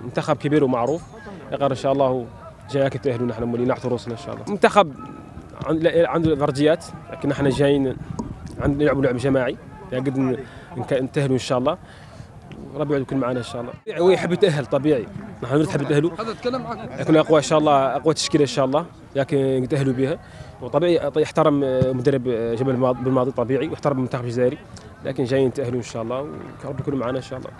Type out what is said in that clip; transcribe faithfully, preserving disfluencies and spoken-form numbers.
منتخب كبير ومعروف، يقدر ان شاء الله جايك يتاهلوا، نحن مولين نعطوا رؤوسنا ان شاء الله. منتخب عنده فرجيات، لكن نحن جايين عند نلعبوا لعب جماعي، يعني قد نتاهلوا ان شاء الله، ربي يكون معنا ان شاء الله. هو يحب يتاهل طبيعي، نحن نحب نتاهلوا، هذا اتكلم معك يكون اقوى ان شاء الله، اقوى تشكيله ان شاء الله، لكن يتاهلوا بها. وطبيعي يحترم مدرب جبل بالماضي طبيعي، ويحترم المنتخب الجزائري، لكن جايين يتاهلوا ان شاء الله، وربي يكون معنا ان شاء الله.